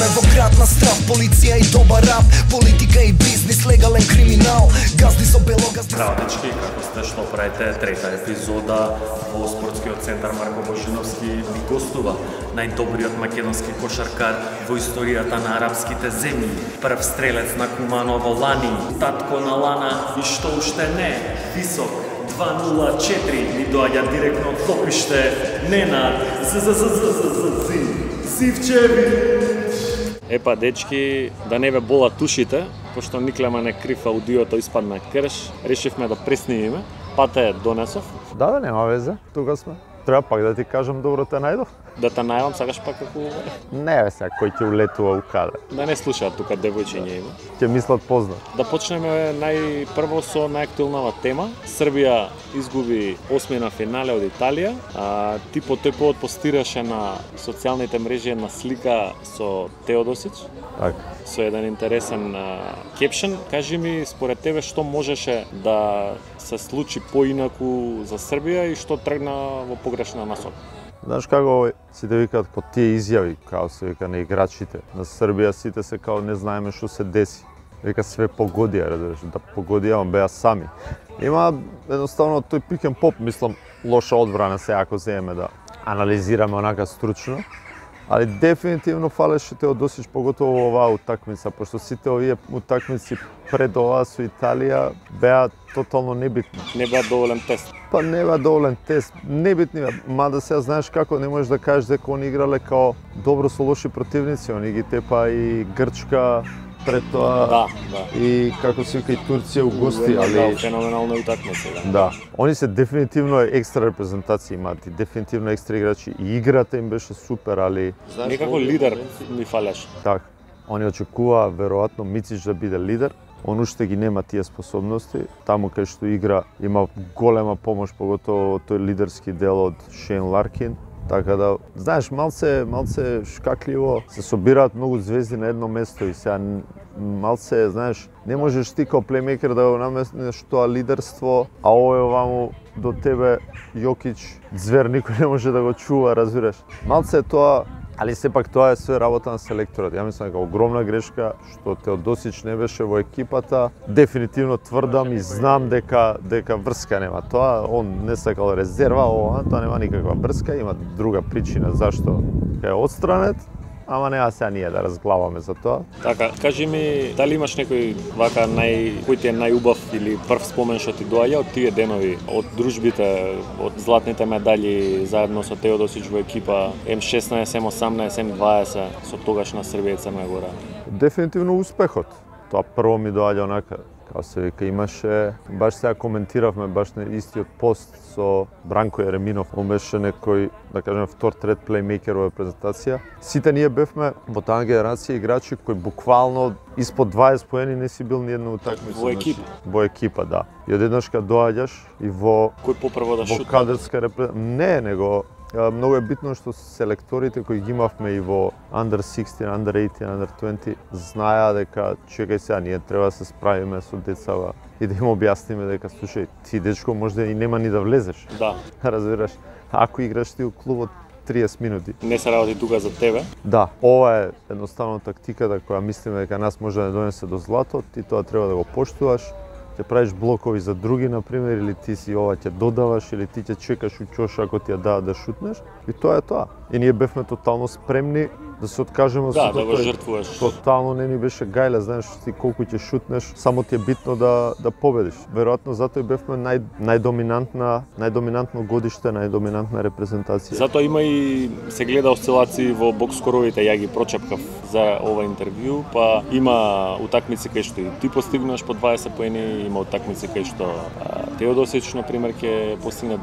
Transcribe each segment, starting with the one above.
Време во град на страв, полиција и добар рап, политика и бизнис, легален криминал, газди со белога. Здраво дечки, како сте, што правите? Трета епизода во спортскиот центар Марко Божиновски ни гостува најдобриот македонски кошаркар во историјата на арапските земји, прв стрелец на Куманово лани, татко на Лана и што уште не, висок 204 ни доаѓа директно од топиште Ненад Сивчевич. Епа, дечки, да не ве болат ушите, пошто никлема не крив аудиото испадна крш, решивме да преснимиме. Пате донесов. Да, нема везе, тука сме. Треба пак да ти кажам добро те најдов. Да те најавам, сакаш пак како... Не бе сега, кој ќе улетува у каде. Да не слушаат тука девојчиња има. Ќе мислат познат. Да почнеме најпрво со најактуелнава тема. Србија изгуби осмина финале од Италија. Ти по тој повод постираше на социјалните мрежи една слика со Теодосич. Така. Со еден интересен кепшен. Кажи ми, според тебе, што можеше да се случи поинаку за Србија и што тргна во погрешна насока? Знаеш како сите викаат по тие изјави, као се вика на играчите на Србија, сите се као не знаеме што се деси. Вика све погодија, разбираш, да погодија, ама беа сами. Има едноставно тој пик ен поп, мислам, лоша одбрана се ако земеме да анализираме онака стручно. Али дефинитивно фалеше Теодосич, поготово во оваа утакмица, пошто сите овие утакмици пред оваа со Италија беа тотално небитни. Не беа доволен тест. Па не беа доволен тест, небитни беа. Мада сега знаеш како, не можеш да кажеш дека они играле као добро со лоши противници, они ги тепа и Грчка пред тоа. Да. И како се вика и Турција у гости, али феноменална утакмица. Да. Они се дефинитивно екстра репрезентација имаат и дефинитивно екстра играчи и играта им беше супер, али некако лидер ми фалеше. Така. Они очекуваа веројатно Мицич да биде лидер. Он уште ги нема тие способности. Таму кај што игра има голема помош, поготово тој лидерски дел од Шейн Ларкин. Така да, знаеш, малце шкакливо се собираат многу звезди на едно место и сега малце, знаеш, не можеш ти као плеймейкер да го наместиш тоа лидерство, а овој оваму до тебе Јокич, звер, никој не може да го чува, разбираш. Малце е тоа, али сепак тоа е све работа на селекторот. Ја мислам дека огромна грешка што Теодосич не беше во екипата. Дефинитивно тврдам и знам дека врска нема тоа. Он не сакал резерва, тоа нема никаква врска, има друга причина зашто е отстранет. Ама неа сега ние да разглаваме за тоа. Така, кажи ми, дали имаш некој вака кој ти е најубав или прв спомен што ти доаѓа од тие денови, од дружбите, од златните медали заедно со Теодосич во екипа М16, М18, М20 со тогашна Србија и Црна Гора? Дефинитивно успехот. Тоа прво ми доаѓа онака, као се вика, имаше, баш сега коментиравме баш на истиот пост со Бранко Ереминов, он беше некој, да кажем, втор, трет плеймейкер во презентација. Сите ние бевме во таа генерација играчи кои буквално испод 20 поени не си бил ни една утакмица. Во екипа? Во екипа, да. И одеднаш кога доаѓаш и во... Кој попрво да шутна? Во кадрска Не, него... Многу е битно што селекторите кои ги имавме и во Under 16, Under 18, Under 20 знаеа дека чекај сега, ние треба да се справиме со децава и да им објасниме дека слушај, ти дечко може и нема ни да влезеш. Да. Разбираш? Ако играш ти у клубот 30 минути. Не се работи тука за тебе? Да, ова е едноставно тактиката која мислиме дека нас може да не донесе до злато, ти тоа треба да го поштуваш. Ќе правиш блокови за други, например, или ти си ова ќе додаваш, или ти ќе чекаш у чоша ако ти ја дадат да шутнеш. И тоа е тоа. И ние бевме тотално спремни да се откажеме од да го жртвуваш. Тотално не ни беше гајле, знаеш ти колку ќе шутнеш, само ти е битно да победиш. Веројатно затоа и бевме најдоминантно годиште, најдоминантна репрезентација. Затоа има и се гледа осцилации во бокскоровите, ја ги прочепкав за ова интервју, па има утакмици кај што и ти постигнаш по 20 поени, има утакмици кај што Теодосич, например, ќе постигне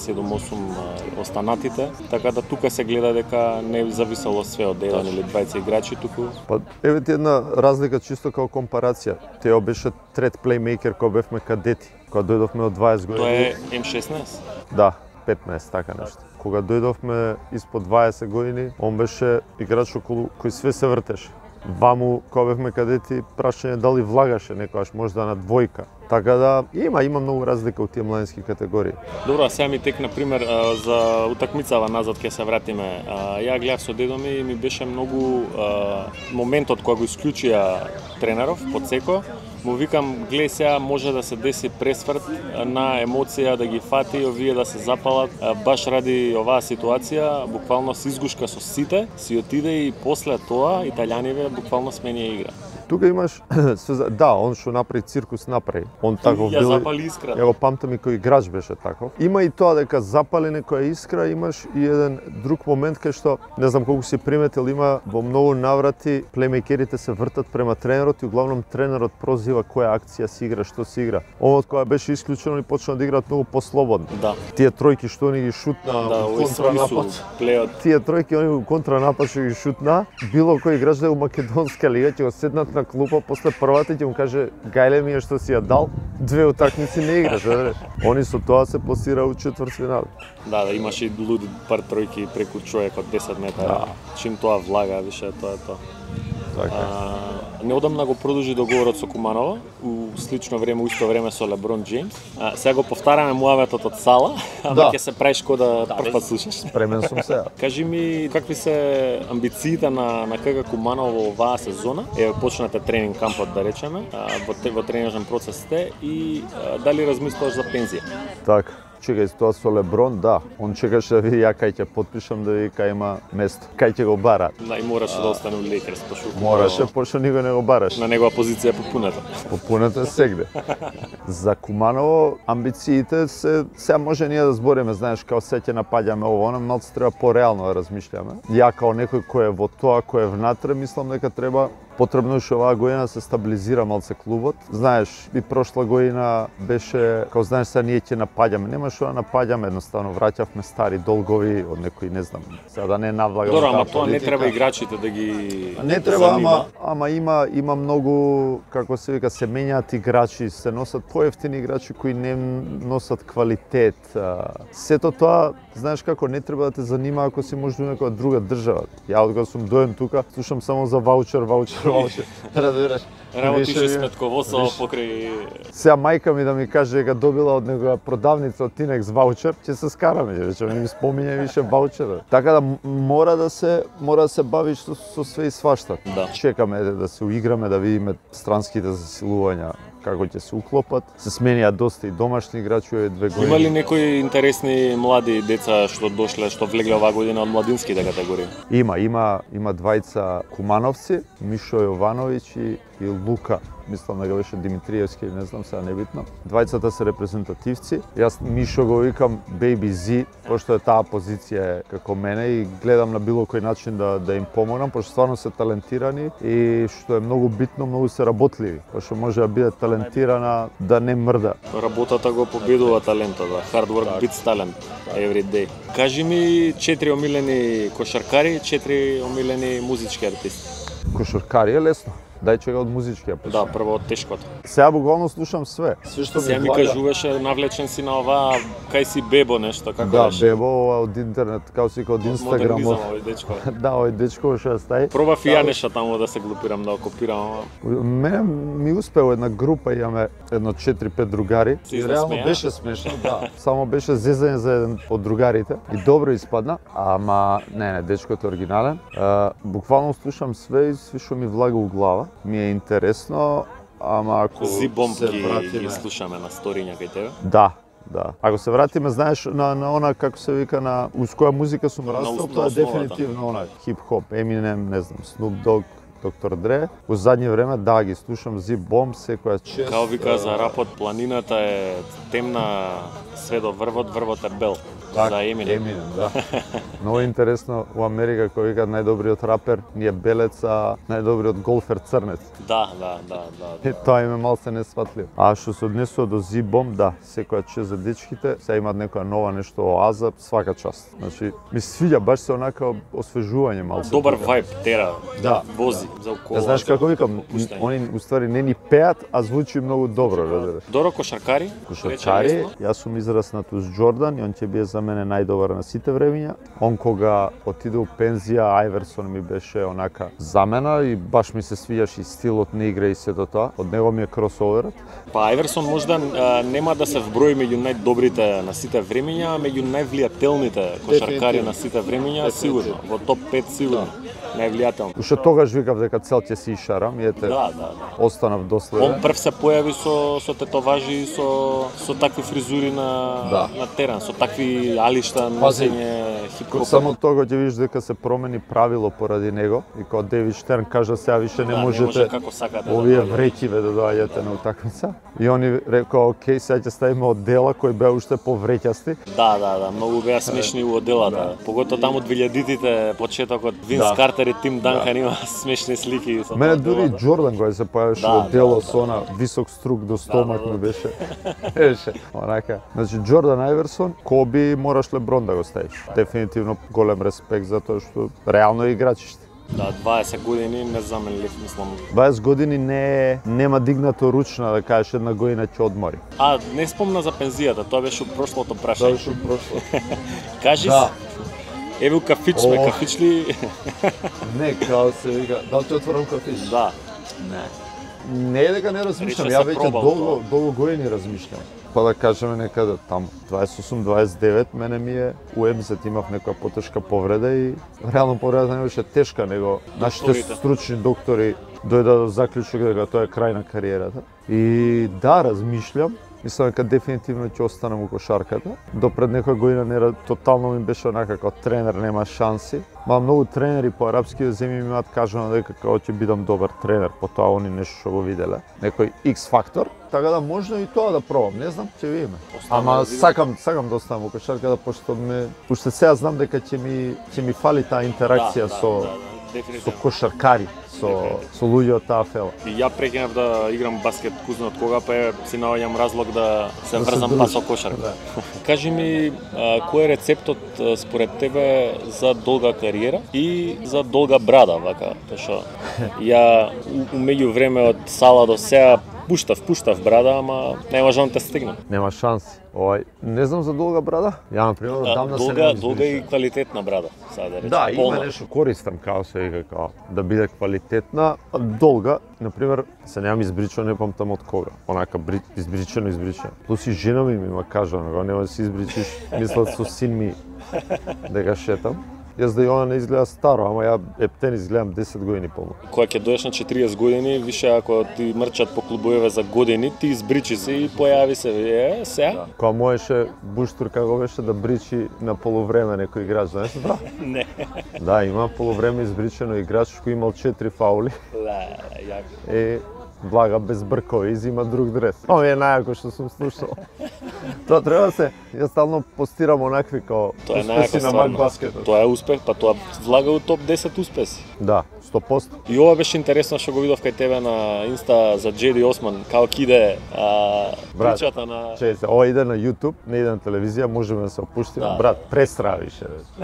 27-8 останатите, така да тука се гледа дека не зависело све од еден или двајца играчи туку. Па еве ти една разлика чисто како компарација. Тео беше трет плеймейкер кога бевме кадети, кога дојдовме од 20 години. Тоа е М16? Да, 15, така нешто. Кога дојдовме испод 20 години, он беше играч околу кој све се вртеше. Ваму, кога бевме кадети, прашање дали влагаше некојаш можда на двојка. Така да има многу разлика од тие младински категории. Добро, а сега ми тек, например, за утакмицава назад ќе се вратиме. Ја гледав со дедо ми и ми беше многу моментот кога го исклучија тренеров, Подсеко, му викам, гледај сега може да се деси пресврт на емоција, да ги фати овие да се запалат. Баш ради оваа ситуација, буквално се изгушка со сите, си отиде и после тоа италијаниве буквално сменија игра. Тука имаш да, он што направи циркус направи. Он таков бил. Ја запали искра. Ја го памтам и кој играч беше таков. Има и тоа дека запали некоја искра, имаш и еден друг момент кај што не знам колку си приметил, има во многу наврати плеймейкерите се вртат према тренерот и углавном тренерот прозива која акција си игра, што си игра. Омот кога беше исклучено и почна да играат многу послободно. Да. Тие тројки што они ги шутна контранапад. Тие тројки они во контранапад што ги шутна, било кој играч да е во македонска лига ќе го седнат на клупа после првата ќе му каже гајле ми е што си ја дал, две утакмици не играш, Они со тоа се пласира у четвртфинал. Да, имаше и луди пар тројки преку човек од 10 метра. Да. Чим тоа влага, више тоа е тоа. Неодамна го продолжи договорот со Куманова, у слично време, исто време со Леброн Джеймс. Сега го повтараме муаветот од Сала, ама ќе се правиш ко да прв пат слушаш. Спремен сум сега. Кажи ми, какви се амбициите на КК Куманов во оваа сезона? Почнате тренинг кампот, да речеме, во тренажен процес сте и дали размислуваш за пензија? Така. Чекај, тоа со Леброн, да. Он чекаше да види ја кај ќе потпишам, да види кај има место, кај ќе го бара. Да, и мораше да остане у Лейкерс, пошто мораше, пошто никој не го бараш. На негова позиција попуната. Попуната сегде. За Куманово амбициите се сега може ние да збориме, знаеш, као се ќе напаѓаме ово, малку треба пореално да размишљаме. Ја као некој кој е во тоа, кој е внатре, мислам дека треба потребно е што оваа година да се стабилизира малце клубот. Знаеш, и прошла година беше, као знаеш, сега ние ќе напаѓаме. Нема што да напаѓаме, едноставно враќавме стари долгови од некои, не знам, сега да не навлагам. Добро, ама тоа не треба играчите да ги не треба, ама има многу, како се вика, се менјаат играчи, се носат поевтини играчи кои не носат квалитет. Сето тоа, знаеш како, не треба да те занима ако си можеш во некоја друга држава. Ја од кога сум доен тука, слушам само за ваучер. Разбираш? Работише сметководство покрај... Сега мајка ми да ми каже дека добила од некоја продавница од Тинекс ваучер, ќе се скараме, рече, не ми спомиња више ваучер. Така да мора да се бавиш со све и свашта. Да. Чекаме да се уиграме, да видиме странските засилувања како ќе се уклопат. Се сменија доста и домашни играчи овие 2 години. Има ли некои интересни млади деца што дошле, што влегле оваа година од младинските категории? Има двајца кумановци, Мишо Јовановиќ и Лука. Мислам дека беше Димитриевски, не знам, сега небитно. Двајцата се репрезентативци. Јас Мишо го викам Baby Z, пошто е таа позиција како мене и гледам на било кој начин да им помогнам, пошто стварно се талентирани и што е многу битно, многу се работливи. Пошто може да биде талентирана да не мрда. Работата го победува талентот, да. Hard work beats talent every day. Кажи ми 4 омилени кошаркари, 4 омилени музички артисти. Кошаркари е лесно. Дај чега од музичкија пеш. Да, прво од тешкото. Сега буквално слушам све. Све што ми кажуваше, навлечен си на оваа кај си Бебо нешто, како беше? Да, Бебо од интернет, како си од Инстаграм. Овој дечко. Да, овој дечко што стаи. Пробав и ја нешто таму да се глупирам, да окопирам. Мене ми успеа една група, имаме едно 4-5 другари. И реално беше смешно, да. Само беше зезање за еден од другарите и добро испадна, ама не, дечкото е оригинален. Буквално слушам све и све што ми влага у глава. Ми е интересно, ама ако Зибомб се вратиме... ги слушаме на сториња кај тебе? Да. Ако се вратиме, знаеш, на она, како се вика, уз која музика сум растал, тоа е дефинитивно она, хип-хоп, Eminem, не знам, Snoop Dogg, Доктор Дре. Во задње време, да, ги слушам Зибомб, секоја чест. Као вика за рапот, планината е темна, све до врвот, врвот е бел. За Eminem. Да. Много интересно, у Америка кој викаат најдобриот рапер ни е белец, а најдобриот голфер црнец. Да. И тоа им е малце несватливо. А што се однесува до Зибомб, да, секоја чест за дечките, сега имаат некоја нова нешто оаза, свака част. Значи, ми свиѓа баш се онака освежување малце. Добар вајб тера, да, вози. за около. Знаеш како викам, они уствари не ни пеат, а звучи многу добро, разбираш. Доро кошаркари? Кошаркари, јас сум израснат уз Џордан и он ќе биде за мене најдобар на сите времиња. Он кога отиде у пензија, Ајверсон ми беше онака замена и баш ми се свиѓаше и стилот на игра и сето тоа. Од него ми е кросоверот. Па Ајверсон можда нема да се вброи меѓу најдобрите на сите времиња, а меѓу највлијателните кошаркари на сите времиња сигурно. Во топ 5 сигурно. Највлијателни. Уште тогаш викав дека цел ќе се ишарам и ете. Да. Останав доследен. Он прв се појави со тетоважи и со такви фризури на терен, со такви алишта, носење хип-хоп. Само тога ќе видиш дека се промени правило поради него и кога Девид Штерн кажа сега више не можете овие вреќиве да доаѓате на утакмица. И они рекоа окей, сега ќе ставиме оддела кој беа уште повреќасти. Да, многу беа смешни у одделата. Поготоа таму 2000-тите почетокот Винс Картер и Тим Данкан има смешни слики. Мене дури Џордан кога се појавеше во дело со она висок струк до стомак ми беше. Еше, онака. Значи Џордан, Ајверсон, Коби, мораш Леброн да го ставиш. Дефинитивно голем респект за тоа што реално е играчиште. Да, 20 години незаменлив, мислам. 20 години нема дигнато ручна да кажеш една година ќе одмори. Не спомна за пензијата, тоа беше прошлото прашање. Тоа беше прошлото. Кажи еве у кафич сме, кафич ли? Не, као се вика, дали ти отворам кафич? Да. Не е дека не размишлям, ја веќе долго години размишлям. Па да кажеме некаде таму 28-29, мене ми е у МЗ имав некоја потешка повреда и реално повредата не беше тешка, него нашите стручни доктори дојдоа до заклучок дека тоа е крај на кариерата. И да, размишлям. Мислам дека дефинитивно ќе останам у кошарката. До пред некоја година тотално ми беше онака како тренер нема шанси. Ма многу тренери по арапските земји ми имаат кажано дека како ќе бидам добар тренер, потоа они нешто што го виделе, некој X фактор. Така да можно и тоа да пробам, не знам, ќе видиме. Ама сакам да останам во кошарката, пошто уште сега знам дека ќе ми фали таа интеракција со кошаркари, со луѓе од таа фела. И ја прекинав да играм баскет кузно од кога, па си наоѓам разлог да се врзам па со кошарка. Кажи ми, кој е рецептот според тебе за долга кариера и за долга брада, вака, тоа што ја меѓу време од сала до сега пуштав брада, ама не можам да те стигнам. Нема шанси. Не знам за долга брада. Ја на пример одамна се не долга и квалитетна брада, сега да речем. Да, има нешто користам као се вика као да биде квалитетна, долга, на пример, се немам избричано, не памтам од кога. Онака избричено. Плюс и жена ми има кажано, нема да се избричиш, мислат со син ми дека шетам. Јас да и она не изгледа старо, ама ја ептен изгледам 10 години полно. Кога ќе доеш на 40 години, више ако ти мрчат по клубове за години, ти избричи се и појави се сега. Кога можеше Буштур како беше да бричи на полувреме некој играч, знаеш да? Не. Да, има полувреме избричено играч кој имал 4 фаули. Да, јако. Блага без бркови, изима друг дрес. Ова е најако што сум слушал. Тоа треба да се, јас стално постирам онакви као успеси на Мак баскетот. Тоа е успех, па тоа влага у топ 10 успеси. Да, 100%. И ова беше интересно што го видов кај тебе на Инста за Джеди Осман, како киде причата на... Чејте, ова иде на YouTube, не иде на телевизија, можеме да се опуштиме. Да. Брат, престравише.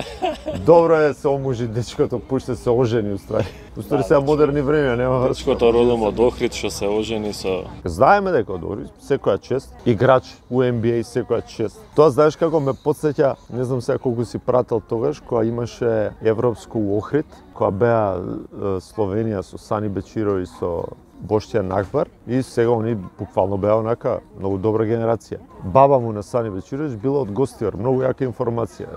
Добро е се омужи дечкото, пуште се ожени устрари. Устрари сега модерни времења, нема врска. Дечкото родом од Охрид што се ожени со... Знаеме дека од Охрид, секоја чест. Играч у NBA, секоја чест. Тоа знаеш како ме потсеќа, не знам сега колку си прател тогаш, кога имаше Европско у Охрид, кога беа Словенија со Сани Бечиро и со Боштјан Акбар и сега они буквално беа онака многу добра генерација. Баба му на Сани Бечировиќ била од Гостивар, многу јака информација.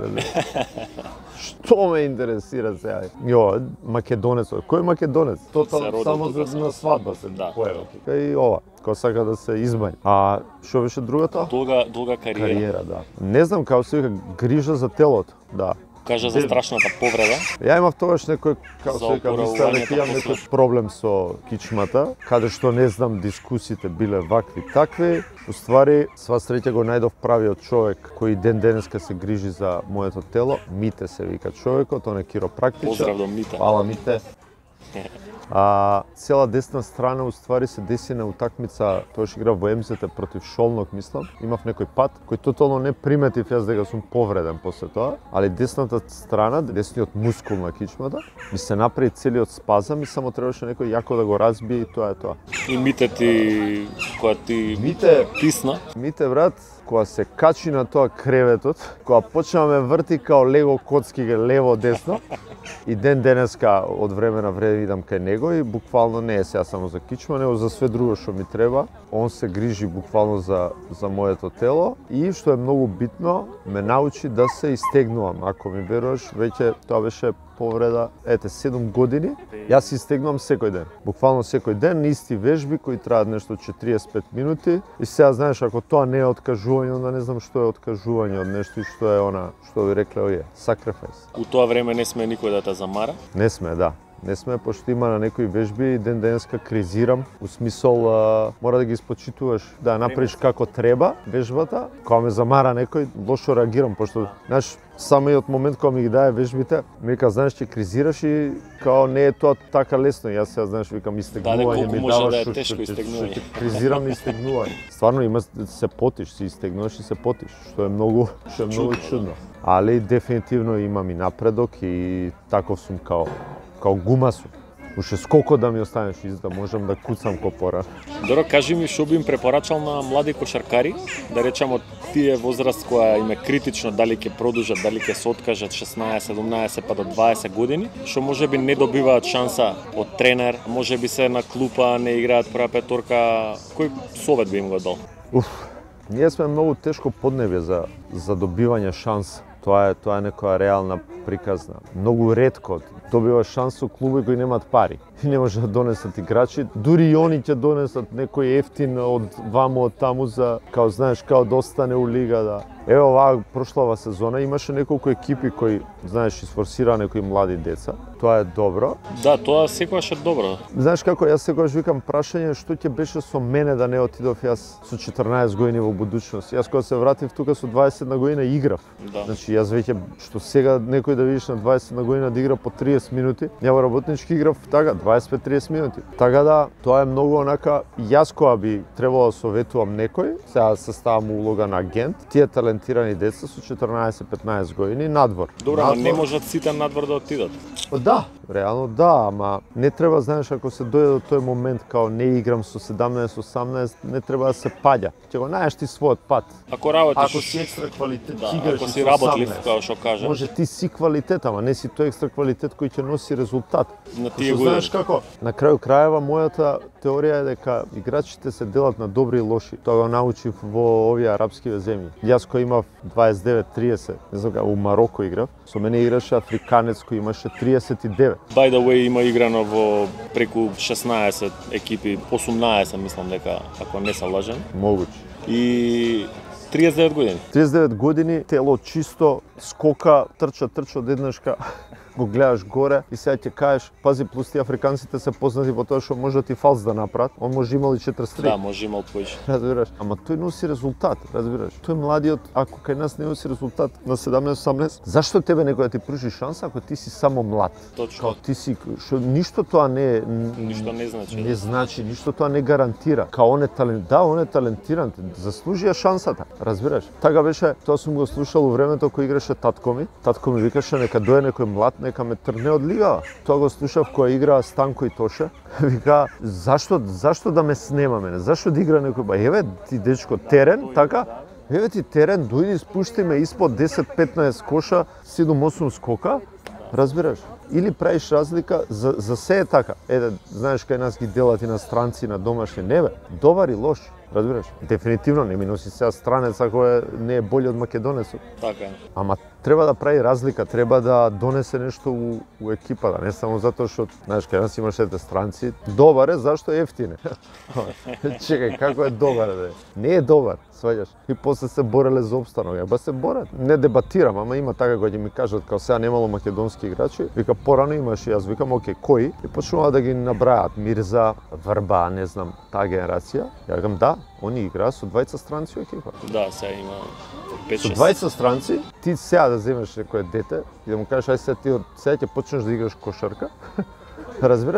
Што ме интересира сега? Јо, македонец. Кој македонец? Тотално само на свадба се појава. И ова, кој сака да се измања. А што беше другата? Долга кариера. Да. Не знам како се вика, грижа за телото. Да. Кажа за страшната повреда. Ја имав тогаш некој, како се вика, имам некој проблем со кичмата, каде што не знам дискусиите биле вакви такви. Уствари, сва среќа го најдов правиот човек кој ден денеска се грижи за моето тело. Мите се вика човекот, он е киропрактичар. Поздрав до Мите. Фала Мите. А цела десна страна уствари се деси на утакмица, тоаш игра во МЗТ против Шолнок, мислам. Имав некој пат кој тотално не приметив јас дека сум повреден после тоа, али десната страна, десниот мускул на кичмата, ми се направи целиот спазам и само требаше некој јако да го разбие и тоа е тоа. И Мите ти, која ти писна? Мите, брат, кога се качи на тоа креветот, кога почна ме врти као лего коцки лево-десно, и ден денеска од време на време идам кај него и буквално не е сега само за кичма, него за све друго што ми треба. Он се грижи буквално за моето тело и што е многу битно, ме научи да се истегнувам. Ако ми веруваш, веќе тоа беше повреда, 7 години, јас истегнувам секој ден. Буквално секој ден, исти вежби кои траат нешто 45 минути. И сега знаеш, ако тоа не е откажување, onda не знам што е откажување од нешто и што е она, што ви рекле овие, sacrifice. У тоа време не сме никој да те замара? Не сме, да. Не сме, пошто има на некои вежби и ден денеска кризирам, у смисол мора да ги испочитуваш, да направиш како треба вежбата. Кога ме замара некој, лошо реагирам, пошто знаеш, самиот момент кога ми ги даде вежбите, ми вика, знаеш, ќе кризираш и као не е тоа така лесно. Јас сега, знаеш, викам истегнување ми даваш, што кризирам на истегнување. Стварно има се потиш, си истегнуваш и се потиш, што е многу чудно. Али дефинитивно имам и напредок и таков сум као гума сум. Уште сколку да ми останеш да можам да куцам ко порано. Добро, кажи ми што би им препорачал на млади кошаркари, да речеме тие возраст која им е критично дали ќе продолжат, дали ќе се откажат 16, 17 па до 20 години, што можеби не добиваат шанса од тренер, можеби се на клупа, не играат прва петорка, кој совет би им го дал? Ние сме многу тешко поднебје за добивање шанс. Тоа е некоја реална приказна. Многу ретко добива шанс со клуби кои немаат пари и не може да донесат играчи. Дури и они ќе донесат некој ефтин од ваму од таму за као знаеш као да остане у лига да. Ево оваа прошлава сезона имаше неколку екипи кои знаеш isforsира некои млади деца. Тоа е добро. Да, тоа секогаш е добро. Знаеш како јас секогаш викам прашање што ќе беше со мене да не отидов јас со 14 години во будучност. Јас кога се вратив тука со 21 година играв. Да. Значи јас веќе што сега некој да видиш на 21 година да игра по 30 минути, ја во работнички играв така 25-30 минути. Така да тоа е многу онака јас кога би требало да советувам некој, сега се ставам улога на агент, тие талентирани деца со 14-15 години надвор. Добро, ама не можат сите надвор да отидат. Да, реално да, ама не треба, знаеш, ако се дојде до тој момент као не играм со 17-18, не треба да се паѓа. Ќе го најдеш ти својот пат. Ако работиш, ако си екстра квалитет, да, играш ако си работлив, како што кажа. Може ти си квалитет, ама не си тој екстра квалитет кој ќе носи резултат. На тие години. Знаеш како? На крају крајева мојата теорија е дека играчите се делат на добри и лоши. Тоа го научив во овие арапски земји. Јас кој имав 29-30, не знам у Мароко играв, со мене играше африканец кој имаше 39. By the way, има играно во преку 16 екипи, 18 мислам дека, ако не се лажам. Могуќе. И 39 години. 39 години, тело чисто, скока, трча одеднашка. Го гледаш горе и сега ќе кажеш, пази, плюс тие африканците се познати по тоа што може ти фалс да направат. Он може имал и 43. Да, може имал повеќе. Разбираш, ама тој носи резултат, разбираш. Тој младиот, ако кај нас не носи резултат на 17-18, зашто тебе некој да ти пружи шанса ако ти си само млад? Точно. Ти си, што ништо тоа не е, ништо не значи. Не значи, ништо тоа не гарантира. Као он е талент, да, он е талентиран, заслужија шансата, разбираш. Така беше, тоа сум го слушал во времето кога играше татко ми. Татко ми викаше нека дојде некој млад, нека ме трне од лигава. Тоа го слушав кога играа Станко и Тоше. Вика, зашто да ме снема мене? Зашто да игра некој? Ба еве ти дечко терен, така? Еве ти терен, дојди спушти ме испод 10-15 коша, 7-8 скока. Разбираш? Или правиш разлика, за се е така. Знаеш кај нас ги делат и на странци, на домашни, не бе, добар и лош. Разбираш? Дефинитивно не ми носи сега странец ако не е бољи од македонецот. Така е. Ама треба да прави разлика, треба да донесе нешто у екипата, не само затоа што, знаеш, кај нас имаш ете странци, добар е, зашто е ефтин е. Чекај, како е добар е? Не е добар, сваѓаш. И после се бореле за опстанок, ба се борат. Не дебатирам, ама има така кога ми кажат као сега немало македонски играчи, вика порано имаше, јас викам окей, кои? И почнува да ги набрајат Мирза, Врба, не знам, таа генерација. Ја викам да, они играат со двајца странци во екипа. Да, сега има 5-6. Со двајца странци, ти сега да земеш некое дете и да му кажеш ај сега ти од сега ќе почнеш да играш кошарка. Разбираш?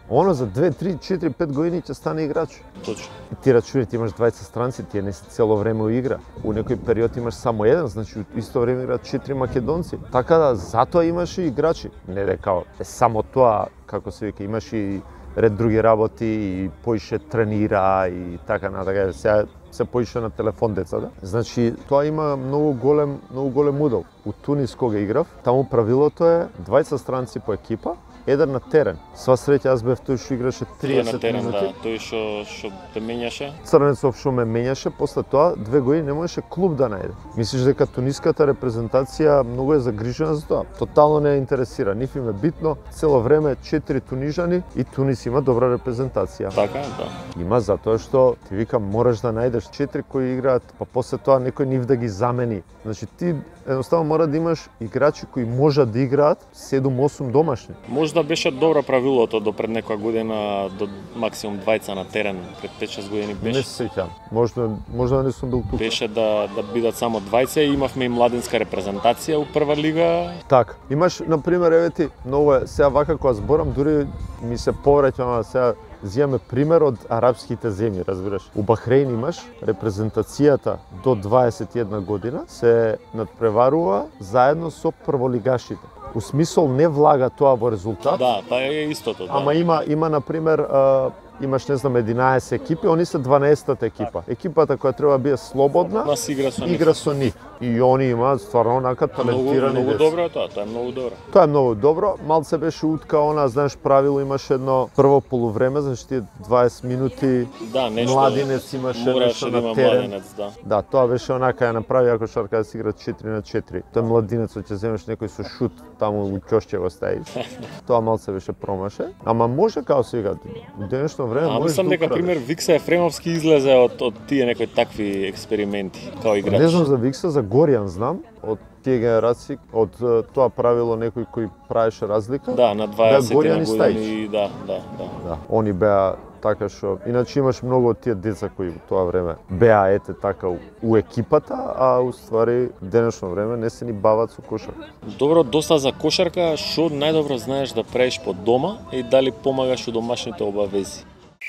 Оно за 2, 3, 4, 5 години ќе стане играч. Точно. И ти рачуни, ти имаш 20 странци, тие не си цело време у игра. У некој период имаш само еден, значи у исто време играат 4 македонци. Така да затоа имаше играчи. Не дека е само тоа, како се вика, имаш и ред други работи и поише тренира и така натака. Сега се поише на телефон децата. Значи тоа има многу голем удел. У Тунис кога играв, таму правилото е 20 странци по екипа, еден на терен. Сва среќа јас бев тој што играше 30 на терен, минути. да, тој што те менјаше. Црнецов што ме менјаше, после тоа 2 години не можеше клуб да најде. Мислиш дека туниската репрезентација многу е загрижена за тоа? Тотално не ја интересира, нив им е битно, цело време 4 тунижани и Тунис има добра репрезентација. Така, да. Има затоа што ти викам мораш да најдеш 4 кои играат, па после тоа некој нив да ги замени. Значи ти едноставно мора да имаш играчи кои можат да играат 7-8 домашни. Можда беше добро правилото до пред некоја година до максимум двајца на терен, пред 5-6 години Не беше. се сеќавам. Можда не сум бил тука. Беше да бидат само двајца и имавме и младинска репрезентација у прва лига. Така, имаш на пример еве ти, многу е сега вака кога зборам дури ми се повраќам, сега зимаме пример од арапските земји, разбираш. У Бахреин имаш репрезентацијата до 21 година се надпреварува заедно со прволигашите. У смисол не влага тоа во резултат. Да, па е истото, да. Ама има на пример имаш не знам 11 екипи, они се 12-та екипа. Екипата која треба да биде слободна, Нас игра со нив. И они имаат стварно онака талентирани Многу деца. добро е тоа е многу добро. Тоа е многу добро. Малце беше утка она, знаеш, правило имаше едно прво полувреме, значи тие 20 минути Да, нешто. младинец имаше Мораше нешто да на има терен. младенец, да. Да, тоа беше онака ја направи ако шарка да се игра 4 на 4. Тој младинецот ќе земеш некој со шут таму у ќошче го ставиш. Тоа малце беше промаше. Ама може како се вика, у денешно време А можеш мислам да дека украдеш. пример Викса Ефремовски излезе од тие некои такви експерименти као играч. Не знам за Викса, за Горијан знам, од тие генерации, од тоа правило некој кој правеше разлика. Да, на Беа 20 Горијан и години, да. Да, они беа така што, иначе имаш многу од тие деца кои во тоа време беа ете така у екипата, а уствари денешно време не се ни бават со кошарка. Добро, доста за кошарка, што најдобро знаеш да правиш по дома и дали помагаш у домашните обавези?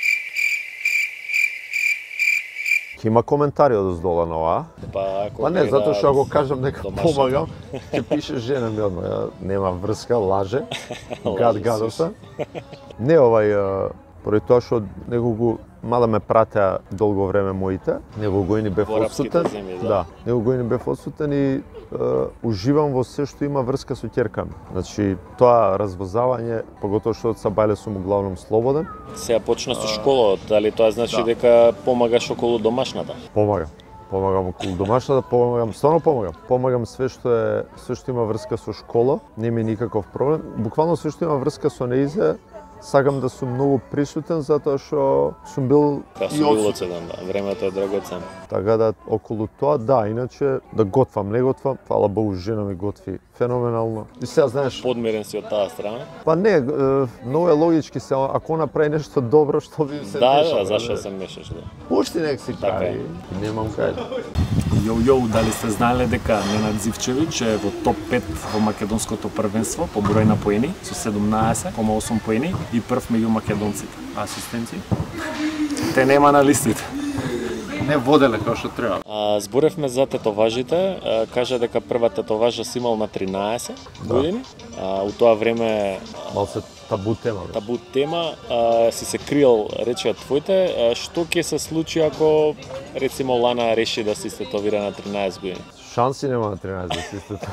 Ќе има коментари од оздола на оваа. Па не, затоа што ако кажам дека домашните. помагам, ќе пише жена ми одма, нема врска, лаже, гадоса. Не поради тоа што неколку мада ме пратеа долго време моите, неколку години бев Во арапските одсутен. земји, да. Да, неколку години бев одсутен и уживам во се што има врска со ќерка ми. Значи, тоа развозавање, поготово што од Сабајле сум углавном слободен, Сега почна со школа, дали тоа значи Да. дека помагаш околу домашната? помагам. Помагам околу домашната, помагам, стварно помагам. Помагам све што има врска со школа, не ми е никаков проблем. Буквално све што има врска со неизе, сакам да сум многу присутен затоа што сум бил Као и сум бил одсутен. одседен, да. Времето е драгоцено. Така да околу тоа, да, иначе да готвам, не готвам, фала Богу, жена ми готви феноменално. И сега знаеш, Подмирен си од таа страна? па не, многу е логички се, ако направи нешто добро, што би се Да, мешал, да, зашто бе? се мешаш, да. Пушти нек си Така кај, е. немам кај. Јоу, дали сте знаеле дека Ненад Зивчевиќ е во топ 5 во македонското првенство по број на поени со 17,8 поени и прв меѓу македонците. Асистенци? Те нема на листите. Не воделе како што треба. Зборевме за тетоважите, кажа дека прва тетоважа си имал на 13 години. У тоа време Малце табу тема, бе. табу тема, си се криел речеа твоите, што ќе се случи ако рецимо Лана реши да се тетовира на 13 години? Шанси нема на 13 да си истото.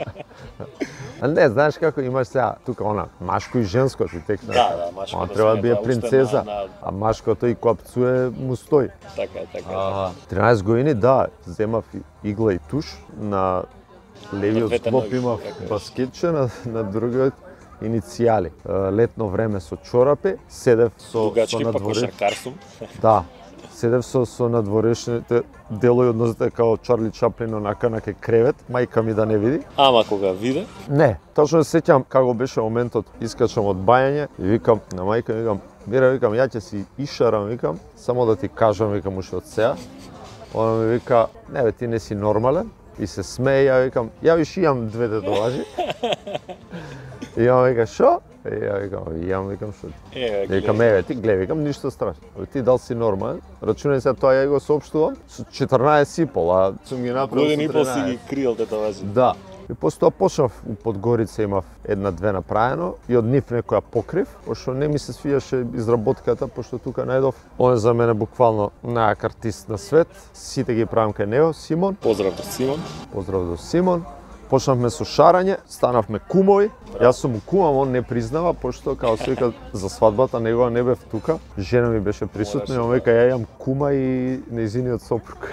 А не, знаеш како имаш сега тука она машко и женско ти текна. Да, машко Она да треба да сме, биде да, уште принцеза, на- а машкото и кога пцуе му стои. Така, така. 13 години, да, земав игла и туш, на левиот двете склоп ноги, имав како баскетче, на другиот иницијали. Летно време со чорапи, седев со Дугачки, па надворе. кошаркар сум. Да, седев со надворешните делови од нозете као Чарли Чаплин онака на кревет, мајка ми да не види. Ама кога виде, Не, точно се сеќам како беше моментот, искачам од бајање и викам на мајка ми, викам, Мира, викам, ја ќе си ишарам, викам, само да ти кажам, викам, уште од сега. Она ми вика, не бе, ти не си нормален, и се смее, ја викам, ја виш имам две тетоважи. И ја вика, шо? Ја викам што ти. Гледай. Викам, ти гледай, викам, ништо страшно. Ти дал си нормален, рачунај се тоа ја го соопштувам, со 14,5, а сум ги направил Година и со пол си 13. ги криел тетоважи. Да. И после тоа почнав у Подгорица, имав една-две направено и од нив некоја покрив, пошто не ми се свијаше изработката, пошто тука најдов. Он е за мене буквално најак артист на свет. Сите ги правам кај него, Симон. Поздрав до Симон. Поздрав до Симон. Почнавме со шарање, станавме кумови. Јас сум му кумам, он не признава, пошто као се вика за свадбата негова не бев тука. Жена ми беше присутна и он вика ја имам кума и нејзиниот сопруг.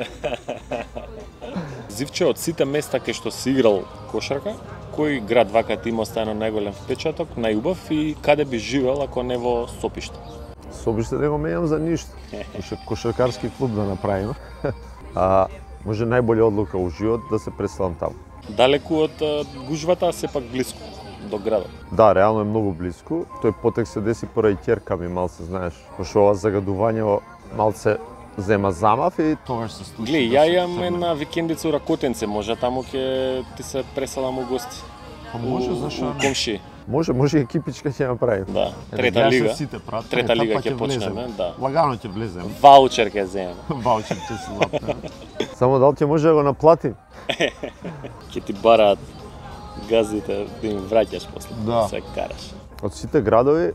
Зивче, од сите места кај што си играл кошарка, кој град вака ти има оставено најголем впечаток, најубав и каде би живел ако не во Сопиште? Сопиште не го менјам за ништо. Може кошаркарски клуб да направиме. А може најболја одлука у живот да се преселам таму. Далеку од гужвата, сепак блиску до градот. Да, реално е многу блиску. Тој потек се деси поради ќерка ми, малце знаеш. Пошто ова загадување малце зема замав и тогаш се случи. Глеј, ја имам една викендица у Ракотенце, може таму ќе ти се преселам у гости. Па може, зашо у не? комши. Може екипичка ќе направим. Да, трета лига. Трета Трета лига ќе почнеме, да. Лагано ќе влезем. Ваучер ќе земеме. Ваучер ќе се лапне. Само дали ќе може да го наплатим? Ќе ти бараат газите да им враќаш после, Да. се караш. Од сите градови,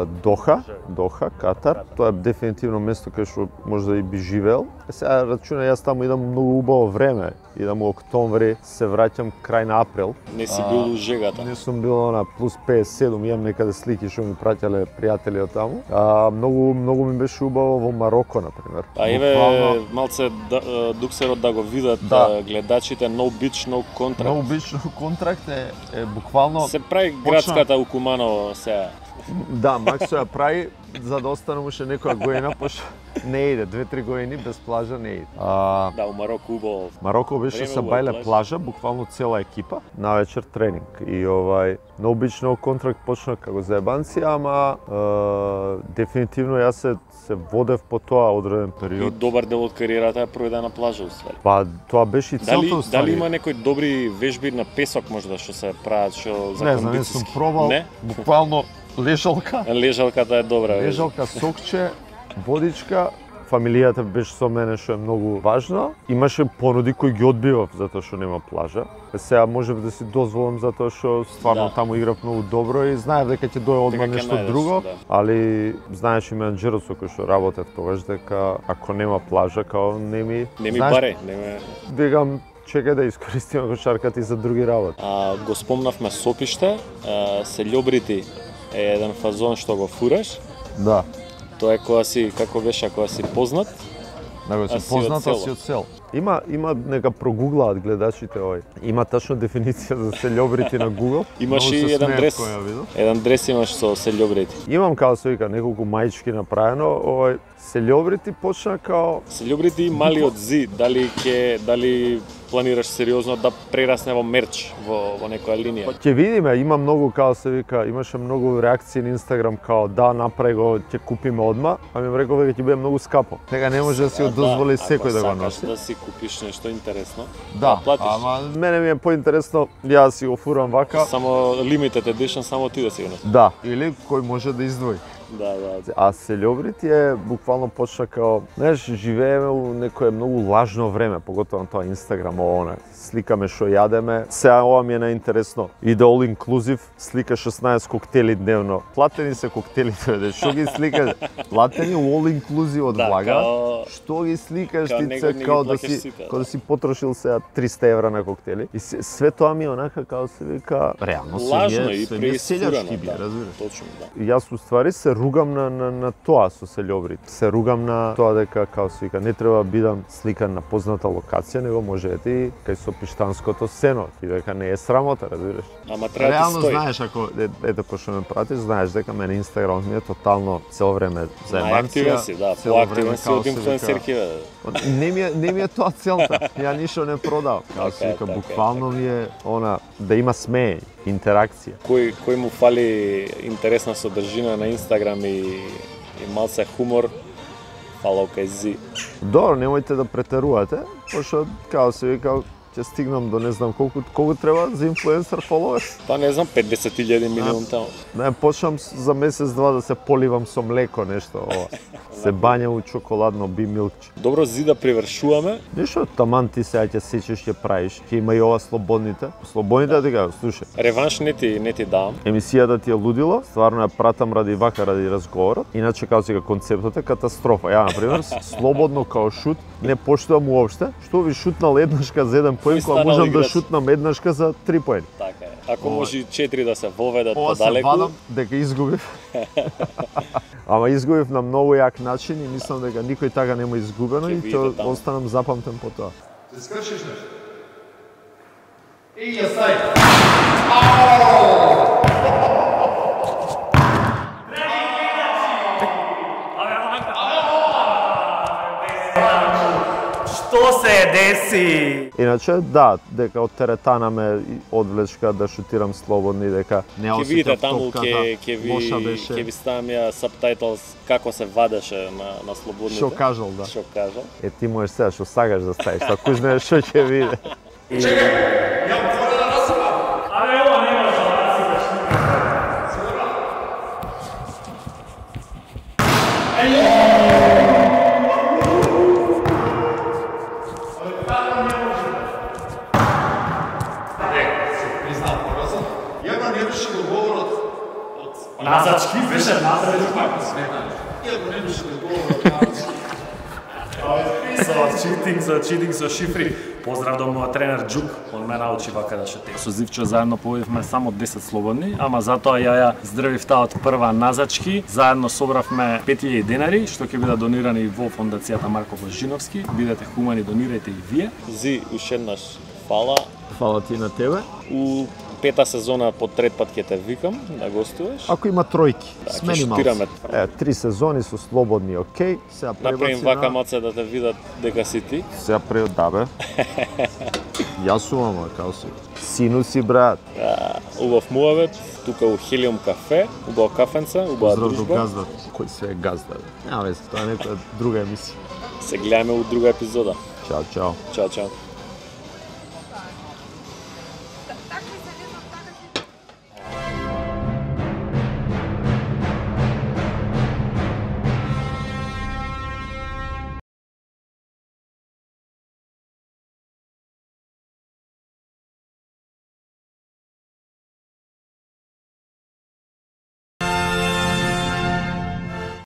Доха, Катар, тоа е дефинитивно место кај што може да и би живеел. Сега рачуна јас таму идам многу убаво време. Идам у октомври, се враќам крај на април. Не си бил у жегата. Не сум бил на плюс 57, имам некаде слики што ми праќале пријатели од таму. Многу ми беше убаво во Мароко на пример. А еве малце дуксерот да го видат гледачите, no beach, no contract. No beach, no contract е буквално се прави градската у Куманово сега. Да, Максо ја прави за да останам уште некоја година, пошто не иде, 2-3 години без плажа не иде. Да, у Мароко убаво. Мароко беше со бајле плажа, буквално цела екипа, навечер тренинг. И no beach, no contract почна како заебанци, ама дефинитивно јас се водев по тоа одреден И период. добар дел од кариерата ја проведе на плажа уствари. Па тоа беше и целта уствари. Дали има некои добри вежби на песок можда што се прават што за Не знам, не сум пробал. Не? Буквално лежалка. Лежалката е добра. Лежалка, сокче, водичка, фамилијата беше со мене што е многу важно. Имаше понуди кои ги одбивав затоа што нема плажа. Сега можев да си дозволам затоа што стварно таму играв многу добро и знаев дека ќе дое одма нешто друго, али знаеш и менаџерот со кој што работев тогаш дека ако нема плажа као не ми баре, не ме викам чекај да искористиме кошарката и за други работи. Го спомнавме Сопиште, Селјобрити е еден фазон што го фураш. Да. Тоа е кога си, како беше, кога си познат. Него си познат, а си од сел. Има нека прогуглаат гледачите овој. Има тачна дефиниција за селјобрити на Google. Имаш и еден дрес имаш со селјобрити. Имам као се вика неколку маички направено, селјобрити почна као селјобрити мали од зи, дали планираш сериозно да прерасне во мерч во некоја линија? Ќе видиме, има многу као се вика, имаше многу реакции на Инстаграм као да направи го, ќе купиме одма, а ми рекол дека ќе биде многу скапо. Дека не може да си го дозволи секој да го носи. Да си купиш нешто интересно. Да, ама мене ми е поинтересно ја да си го фурам вака. Само limited edition, само ти да си го носиш. Да, или кој може да издвои. Да. А селјобрити е буквално почна као, знаеш, живееме у некое многу лажно време, поготово на тоа Инстаграм, сликаме што јадеме. Сега ова ми е најинтересно. Иде all inclusive, слика 16 коктели дневно. Платени се коктелите, што ги сликаш? Платени all inclusive од влага. Што ги сликаш ти се као да си потрошил сега 300 евра на коктели. И све тоа ми е онака као се вика реално лажно и селјачки би, разбираш. Точно, да. Јас уствари се ругам на тоа со селјобрит. Се ругам на тоа дека као се вика не треба бидам сликан на позната локација, него може и кај Сопиштанското сено, и дека не е срамота, разбираш. Ама треба да реално стои. Знаеш ако ете пошто ме пратиш, знаеш дека мене Инстаграм ми е тотално цело време заебанција. Си, да, поактивен си од инфлуенсерки. Не ми е тоа целта. Ја ништо не продав. Као се вика буквално ми е да има смеј, интеракција. Кој му фали интересна содржина на Инстаграм и малце хумор, фала кај зи. Добро, немојте да претерувате, пошто као се вика ќе стигнам до не знам колку треба за инфлуенсер followers. Па не знам, 50.000 минимум таму. Не, почнам за месец-два да се поливам со млеко нешто, ова. Се бањам у чоколадно бимилкче. Добро, зи да привршуваме. Ништо, таман ти сега ќе сечеш, ќе правиш. Ќе има и ова слободните. Слободните ти кажа, слушај. Реванш не ти давам. Емисијата ти е лудила, стварно ја пратам ради разговорот. Иначе како сега концептот е катастрофа. Ја, например, слободно као шут не поштувам уопште. Што ви шутнал еднашка за 1 поен, кога можам да шутнам еднашка за 3 поени. Така е. Ако може 4 да се воведат Ова подалеку. се вадам дека изгубив. Ама изгубив на многу јак начин и мислам дека никој така нема изгубено и тоа останам запамтен по тоа. Се скршиш нешто? И ја стај. Што се деси? Иначе, да, дека од теретана ме одвлечка да шутирам слободни, дека не Ќе видите осетав таму, топката, лоша ќе беше. ви ставам ја subtitles како се вадеше на слободните. Шо кажал, да. Шо кажал. Е, ти можеш сега што сакаш да ставиш, ако знаеш што ќе види. Јако не беше го говорот Назачки беше назад. Иако не беше го говорот назачки. За читинг со шифри. Поздрав до мојот тренер Џук, он ме научи вака да шутирам. Со Зивчо заедно победивме само 10 слободни, ама затоа ја здравив таа од прва назачки. Заедно собравме 5000 денари, што ќе бидат донирани во фондацијата Марко Божиновски. Бидете хумани, донирајте и вие. Зи, уште еднаш фала. Фала ти на тебе. У пета сезона по трет пат ќе те викам да гостуваш. Ако има тројки, Да, ќе смени малку. шутираме. 3 сезони со слободни, окей. Сега Направим пребаци вака на... маце да те видат дека си ти. Сега да бе. Јас сум, ама, као си. Синуси, брат. Убав муавет, тука у Хелиум кафе, убаво кафенце, убава Поздрав до дружба. газдата. Кој се е газда, бе? Няма веќе, тоа е некоја друга емисија. Се гледаме у друга епизода. Чао, чао. Чао, чао.